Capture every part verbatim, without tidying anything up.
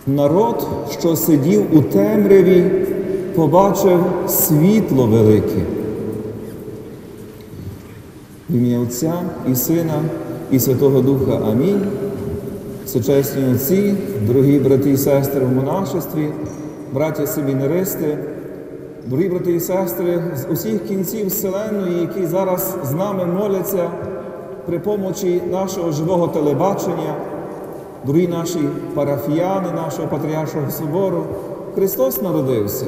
Народ, що сидів у темряві, побачив світло велике. В ім'я Отця і Сина, і Святого Духа. Амінь. Всечесні отці, дорогі брати і сестри в монашестві, браті семінаристи, дорогі брати і сестри з усіх кінців Вселенної, які зараз з нами моляться при помочі нашого живого телебачення, дорогі наші парафіяни, нашого Патріаршого собору, Христос народився.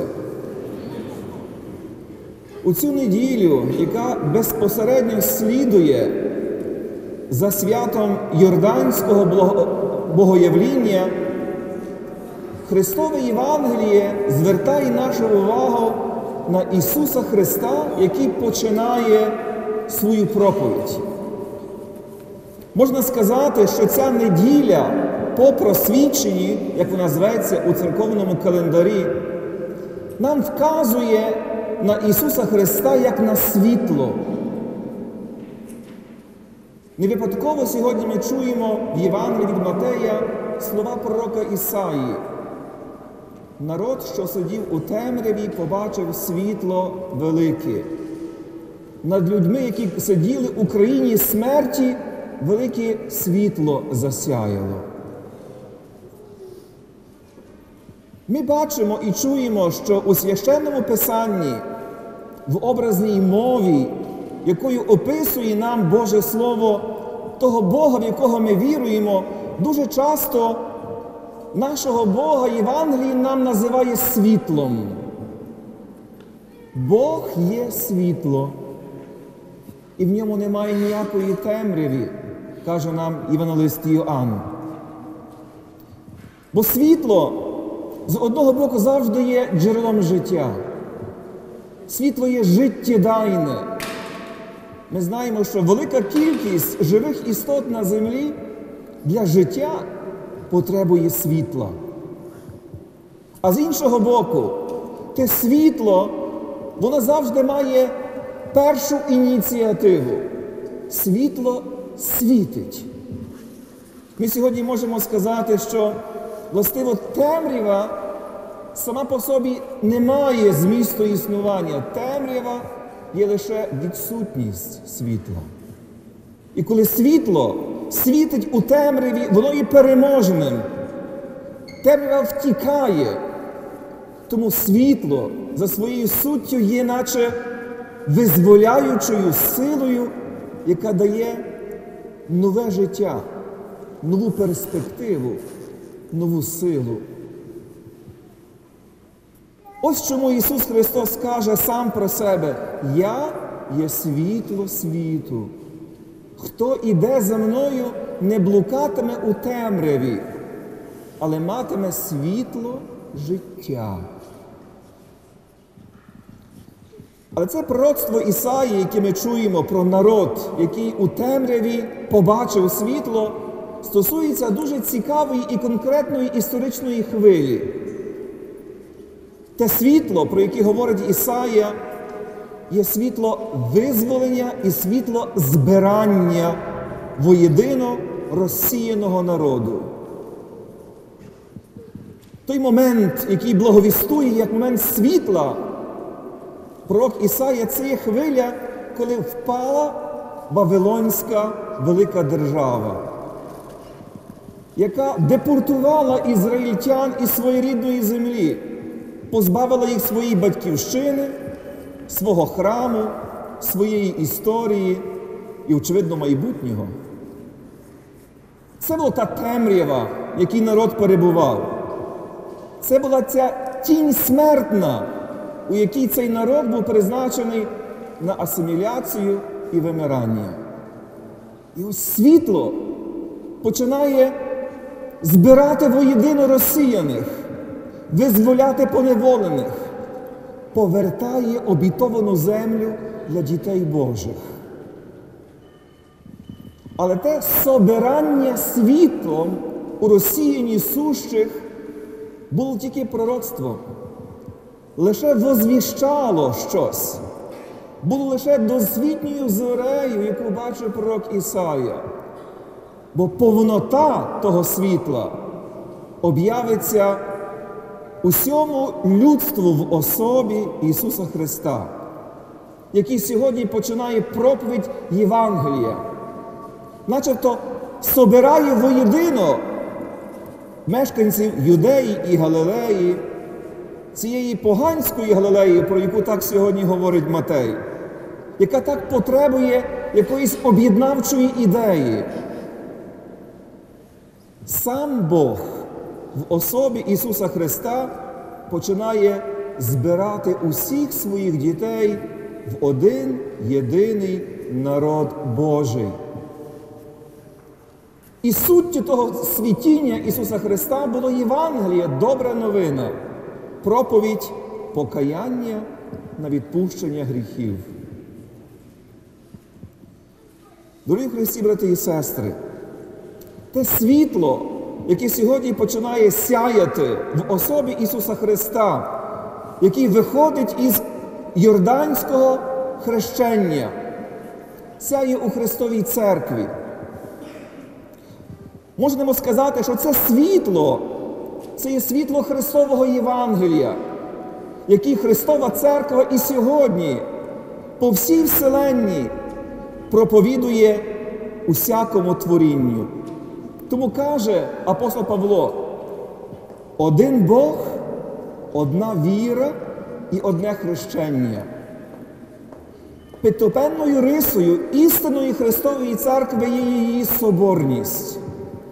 У цю неділю, яка безпосередньо слідує за святом Йорданського Богоявління, Христове Євангеліє звертає нашу увагу на Ісуса Христа, який починає свою проповідь. Можна сказати, що ця неділя по просвіченні, як вона зветься у церковному календарі, нам вказує на Ісуса Христа як на світло. Не випадково сьогодні ми чуємо в Євангелії від Матея слова пророка Ісаї. Народ, що сидів у темряві, побачив світло велике. Над людьми, які сиділи у країні смерті, велике світло засяяло. Ми бачимо і чуємо, що у Священному Писанні, в образній мові, якою описує нам Боже Слово, того Бога, в якого ми віруємо, дуже часто нашого Бога Євангеліє нам називає світлом. Бог є світло, і в ньому немає ніякої темряви, каже нам євангелист Йоанн. Бо світло, з одного боку, завжди є джерелом життя. Світло є життєдайне. Ми знаємо, що велика кількість живих істот на землі для життя потребує світла. А з іншого боку, те світло, воно завжди має першу ініціативу. Світло світить. Ми сьогодні можемо сказати, що, властиво, темрява сама по собі не має змісту існування. Темрява є лише відсутність світла. І коли світло світить у темряві, воно є переможним. Темрява втікає. Тому світло за своєю суттю є наче визволяючою силою, яка дає нове життя, нову перспективу, нову силу. Ось чому Ісус Христос каже сам про себе: «Я є світло світу. Хто іде за мною, не блукатиме у темряві, але матиме світло життя». Але це пророцтво Ісаї, яке ми чуємо про народ, який у темряві побачив світло, стосується дуже цікавої і конкретної історичної хвилі. Те світло, про яке говорить Ісая, є світло визволення і світло збирання воєдино розсіяного народу. Той момент, який благовістує як момент світла, пророк Ісая, це є хвиля, коли впала Вавилонська велика держава, яка депортувала ізраїльтян із своєї рідної землі, позбавила їх своєї батьківщини, свого храму, своєї історії і, очевидно, майбутнього. Це була та темрява, в якій народ перебував. Це була ця тінь смертна, у якій цей народ був призначений на асиміляцію і вимирання. І ось світло починає збирати воєдино розсіяних, визволяти поневолених, повертає обітовану землю для дітей Божих. Але те собирання світлом у розсіянні сущих було тільки пророцтво. Лише возвіщало щось. Було лише досвітньою зорею, яку бачив пророк Ісая. Бо повнота того світла об'явиться усьому людству в особі Ісуса Христа, який сьогодні починає проповідь Євангелія, начебто собирає воєдино мешканців Юдеї і Галилеї, цієї поганської Галилеї, про яку так сьогодні говорить Матей, яка так потребує якоїсь об'єднавчої ідеї. Сам Бог в особі Ісуса Христа починає збирати усіх своїх дітей в один єдиний народ Божий. І суттю того світіння Ісуса Христа було Євангеліє, добра новина, проповідь покаяння на відпущення гріхів. Дорогі в Христі, брати і сестри, те світло, яке сьогодні починає сяяти в особі Ісуса Христа, який виходить із Йорданського хрещення, сяє у Христовій церкві. Можемо сказати, що це світло, це є світло Христового Євангелія, яке Христова церква і сьогодні по всій вселенні проповідує усякому творінню. Тому каже апостол Павло: один Бог, одна віра і одне хрещення. Підтопенною рисою істинної Христової церкви є її соборність.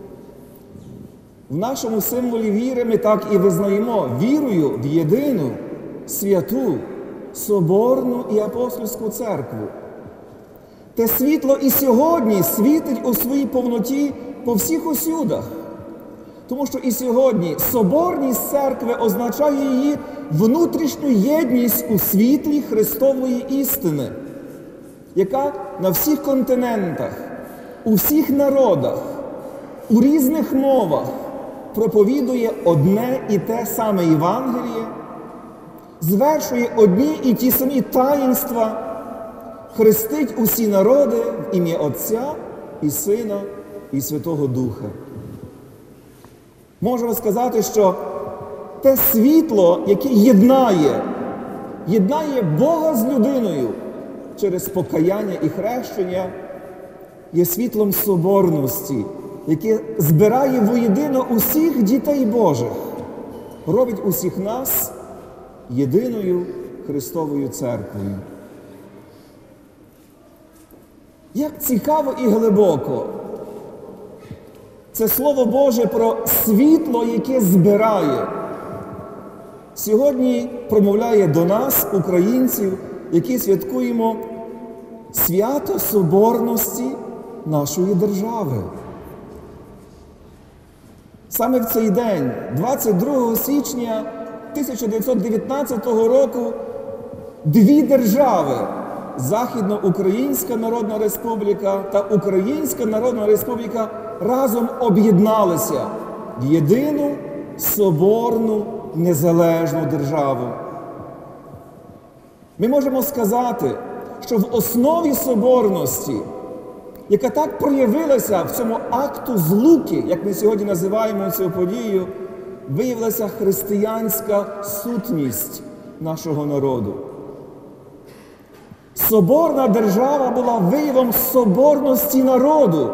В нашому символі віри ми так і визнаємо вірою в єдину, святу, соборну і апостольську церкву. Те світло і сьогодні світить у своїй повноті по всіх усюдах. Тому що і сьогодні соборність церкви означає її внутрішню єдність у світлі Христової істини, яка на всіх континентах, у всіх народах, у різних мовах проповідує одне і те саме Євангеліє, звершує одні і ті самі таїнства, хрестить усі народи в ім'я Отця і Сина і Святого Духа. Можемо сказати, що те світло, яке єднає, єднає Бога з людиною через покаяння і хрещення, є світлом соборності, яке збирає воєдино усіх дітей Божих, робить усіх нас єдиною Христовою церквою. Як цікаво і глибоко це Слово Боже про світло, яке збирає, сьогодні промовляє до нас, українців, які святкуємо свято Соборності нашої держави. Саме в цей день, двадцять другого січня тисяча дев'ятсот дев'ятнадцятого року, дві держави – Західноукраїнська Народна Республіка та Українська Народна Республіка – разом об'єдналися в єдину, соборну, незалежну державу. Ми можемо сказати, що в основі соборності, яка так проявилася в цьому акту злуки, як ми сьогодні називаємо цю подію, виявилася християнська сутність нашого народу. Соборна держава була виявом соборності народу,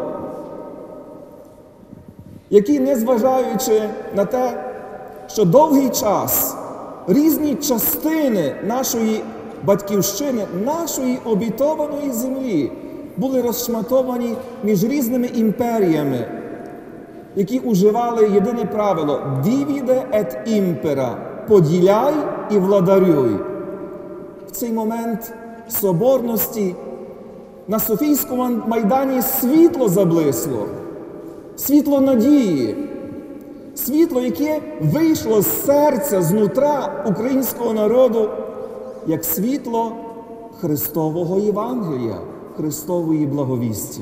який, незважаючи на те, що довгий час різні частини нашої батьківщини, нашої обітованої землі були розшматовані між різними імперіями, які уживали єдине правило «divide et impera» – «поділяй і владарюй». В цей момент соборності на Софійському майдані світло заблисло, світло надії, світло, яке вийшло з серця, з нутра українського народу, як світло Христового Євангелія, Христової благовісті.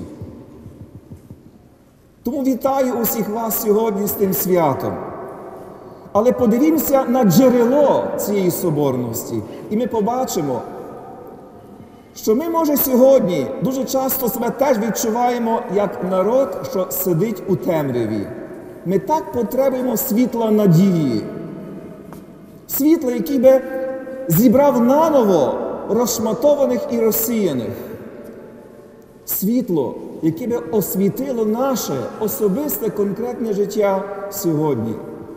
Тому вітаю усіх вас сьогодні з тим святом. Але подивімося на джерело цієї соборності, і ми побачимо, що ми, може, сьогодні дуже часто себе теж відчуваємо як народ, що сидить у темряві, Ми так потребуємо світла надії. Світла, який би зібрав наново розшматованих і розсіяних. Світло, яке би освітило наше особисте конкретне життя сьогодні.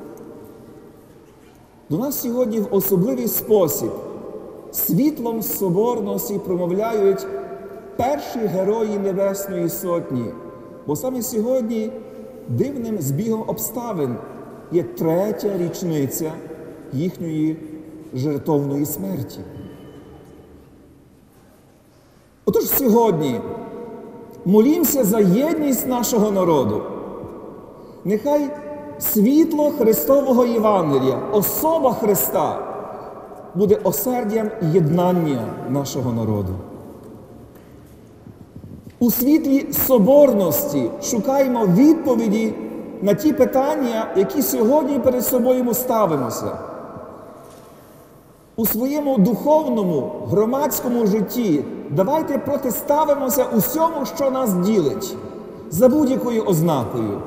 До нас сьогодні в особливий спосіб світлом соборності промовляють перші герої Небесної Сотні. Бо саме сьогодні дивним збігом обставин є третя річниця їхньої жертовної смерті. Отож сьогодні молімося за єдність нашого народу. Нехай світло Христового Євангелія, особа Христа, буде осердям єднання нашого народу. У світлі соборності шукаємо відповіді на ті питання, які сьогодні перед собою ми ставимося. У своєму духовному, громадському житті давайте протиставимося усьому, що нас ділить, за будь-якою ознакою.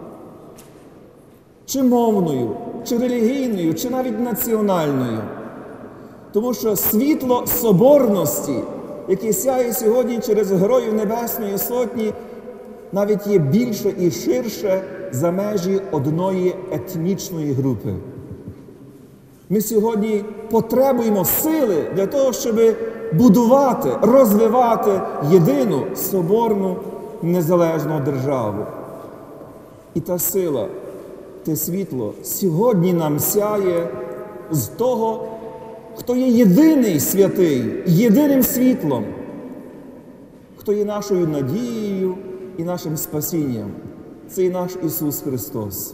Чи мовною, чи релігійною, чи навіть національною. Тому що світло соборності, яке сяє сьогодні через Героїв Небесної Сотні, навіть є більше і ширше за межі одної етнічної групи. Ми сьогодні потребуємо сили для того, щоб будувати, розвивати єдину, соборну, незалежну державу. І та сила, те світло сьогодні нам сяє з того, хто є єдиний святий, єдиним світлом, хто є нашою надією і нашим спасінням. Це і наш Ісус Христос.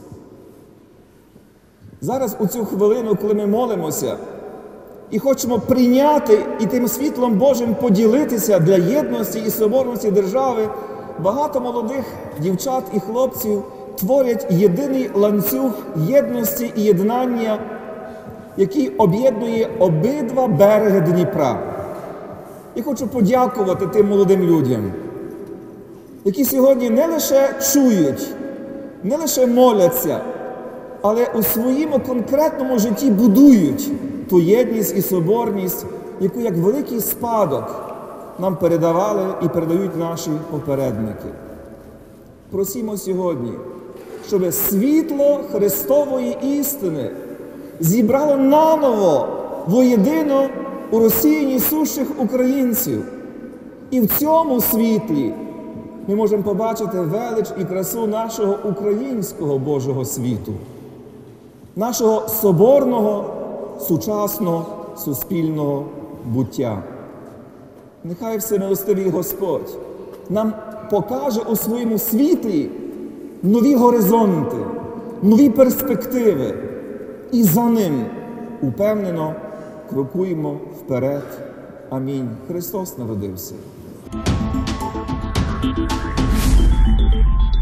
Зараз у цю хвилину, коли ми молимося і хочемо прийняти і тим світлом Божим поділитися для єдності і соборності держави, багато молодих дівчат і хлопців творять єдиний ланцюг єдності і єднання, який об'єднує обидва береги Дніпра. І хочу подякувати тим молодим людям, які сьогодні не лише чують, не лише моляться, але у своєму конкретному житті будують ту єдність і соборність, яку як великий спадок нам передавали і передають наші попередники. Просімо сьогодні, щоб світло Христової істини зібрало наново воєдино у розсіяні сущих українців. І в цьому світлі ми можемо побачити велич і красу нашого українського Божого світу, нашого соборного, сучасного, суспільного буття. Нехай всемилостивий Господь нам покаже у своєму світлі нові горизонти, нові перспективи. І за ним упевнено крокуємо вперед. Амінь. Христос народився.